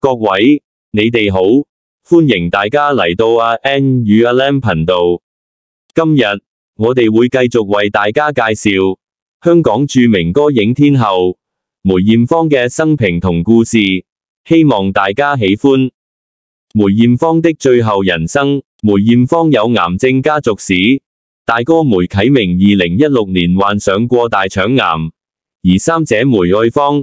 各位，你哋好，歡迎大家嚟到阿 N 與阿 Lam 頻道。今日我哋會繼續為大家介紹香港著名歌影天后梅艷芳嘅生平同故事，希望大家喜歡。梅艷芳的最後人生。梅艷芳有癌症家族史，大哥梅啟明2016年患上過大腸癌，而三姐梅愛芳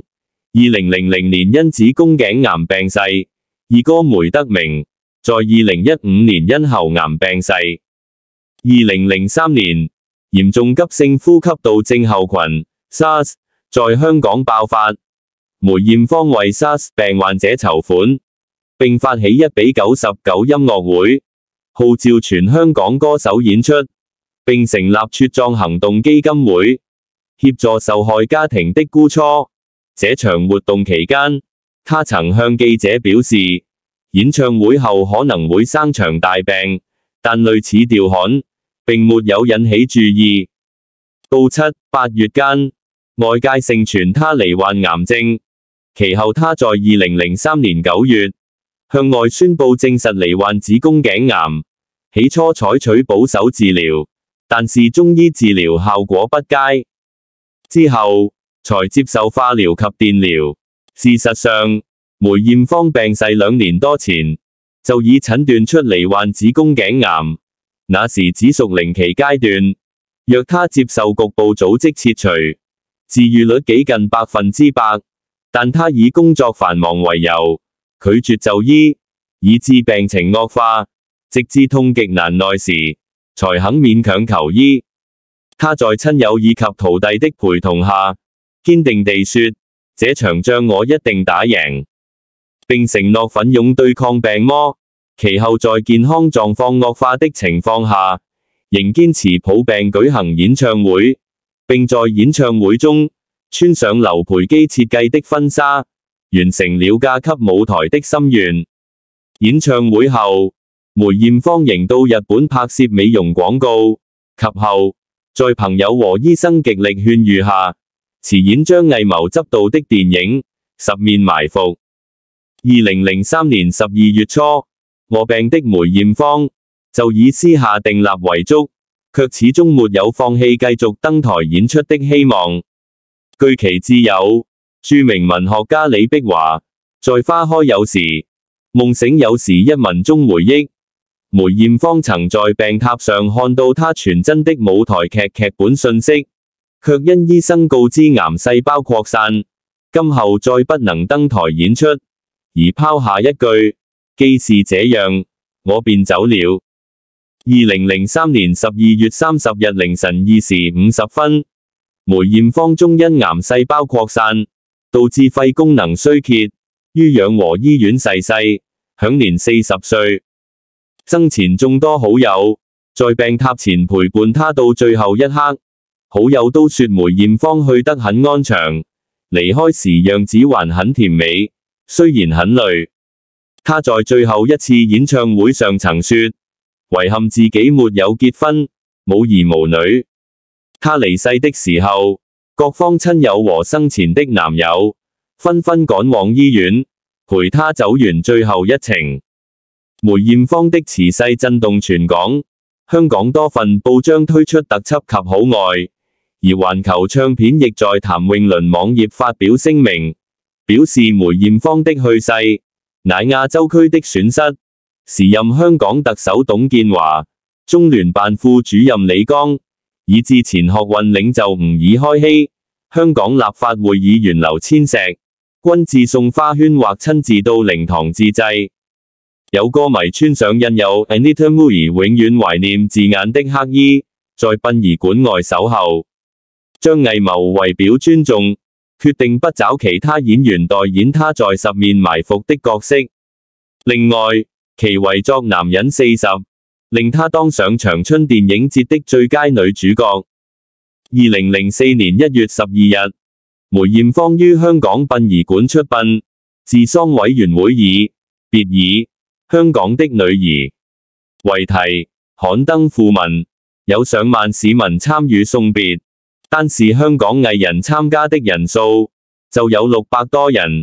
2000年因子宮頸癌病逝，二哥梅德明在2015年因喉癌病逝。2003年，嚴重急性呼吸道症候群 SARS 在香港爆發，梅艷芳為 SARS 病患者籌款，並發起1比99音樂會，號召全香港歌手演出，並成立茁壯行動基金會，協助受害家庭的孤雛。這場活動期間，他曾向記者表示，演唱會後可能會生場大病，但類似調侃，並沒有引起注意。到7、8月間，外界盛傳他罹患癌症，其後他在2003年9月，向外宣布證實罹患子宮頸癌，起初採取保守治療，但是中醫治療效果不佳，之後才接受化療及電療。事實上，梅艷芳病逝2年多前，就已診斷出罹患子宮頸癌，那時只屬零期階段，若他接受局部組織切除，治癒率幾近100%，但他以工作繁忙為由，拒絕就醫，以致病情惡化，直至痛極難耐時，才肯勉強求醫。他在親友以及徒弟的陪同下，堅定地說：這場仗我一定打贏，並承諾奮勇對抗病魔。其後在健康狀況惡化的情況下，仍堅持抱病舉行演唱會，並在演唱會中穿上劉培基設計的婚紗，完成了嫁給舞台的心願。演唱會後，梅艷芳仍到日本拍攝美容廣告，及後在朋友和醫生極力勸喻下，辭演張藝謀執導的電影《十面埋伏》。2003年12月初，臥病的梅艷芳就以私下訂立遺囑，卻始終沒有放棄繼續登台演出的希望。據其摯友，著名文學家李碧華在《花開有時，夢醒有時》一文中回憶，梅艷芳曾在病榻上看到他傳真的舞台劇劇本信息，卻因醫生告知癌細胞擴散，今後再不能登台演出，而拋下一句：既是這樣，我便走了。2003年12月30日凌晨2時50分，梅艷芳終因癌細胞擴散，導致肺功能衰竭，於養和醫院逝世，享年40歲。生前眾多好友在病榻前陪伴他到最後一刻，好友都說梅艷芳去得很安詳，離開時樣子還很甜美，雖然很累。他在最後一次演唱會上曾說，遺憾自己沒有結婚，無兒無女。他離世的時候，各方親友和生前的男友紛紛趕往醫院，陪他走完最後一程。梅艷芳的辭世震動全港，香港多份報章推出特輯及好愛，而環球唱片亦在譚詠麟網頁發表聲明，表示梅艷芳的去世乃亞洲區的損失。時任香港特首董建華、中聯辦副主任李剛，以至前學運領袖吳爾開希、香港立法會議員劉千石，均致送花圈或親自到靈堂致祭。有歌迷穿上印有 Anita Mui 永遠懷念字眼的黑衣，在殯儀館外守候。張藝謀為表尊重，決定不找其他演員代演他在十面埋伏的角色。另外，其遺作《男人40》，令他當上長春電影節的最佳女主角。2004年1月12日，梅艷芳於香港殯儀館出殯，治喪委員會以別以香港的女兒為題刊登訃文，有上萬市民參與送別，單是香港藝人參加的人數就有600多人。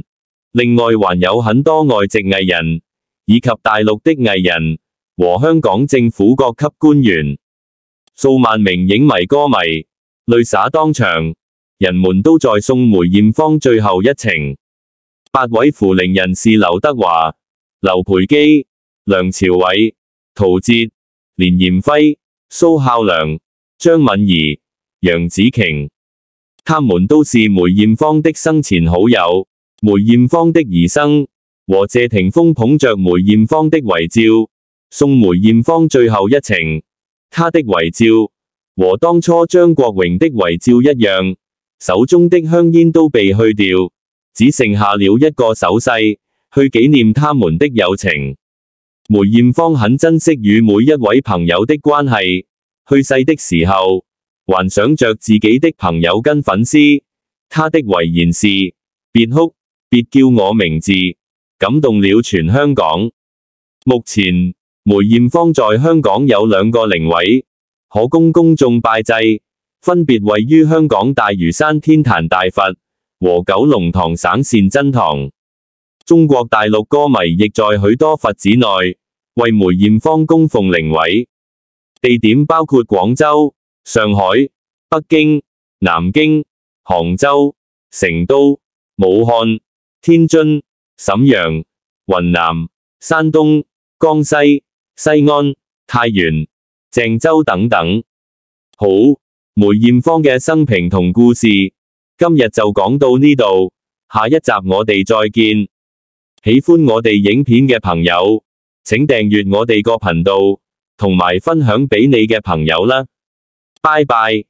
另外還有很多外籍藝人，以及大陸的藝人，和香港政府各級官員。數萬名影迷歌迷，淚灑當場，人們都在送梅艷芳最後一程。8位扶靈人士劉德華、劉培基、梁朝偉、陶喆、連炎輝、蘇孝良、張敏儀、楊紫瓊，他們都是梅艷芳的生前好友。梅艷芳的兒生和謝霆鋒捧着梅艷芳的遺照，送梅艷芳最後一程。他的遺照和當初張國榮的遺照一樣，手中的香煙都被去掉，只剩下了一個手勢，去紀念他們的友情。梅艷芳很珍惜與每一位朋友的關係，去世的時候，還想着自己的朋友跟粉絲。他的遺言是：別哭，別叫我名字，感動了全香港。目前，梅艷芳在香港有2個靈位，可供公眾拜祭，分別位於香港大嶼山天壇大佛和九龍塘省善真堂。中國大陸歌迷亦在許多佛寺內為梅艷芳供奉靈位，地點包括廣州、上海、北京、南京、杭州、成都、武漢、天津、瀋陽、雲南、山東、江西、西安、太原、鄭州等等。好，梅艷芳嘅生平同故事，今日就講到呢度，下一集我哋再見。喜歡我哋影片嘅朋友，請訂閱我哋個頻道，同埋分享俾你嘅朋友啦。拜拜。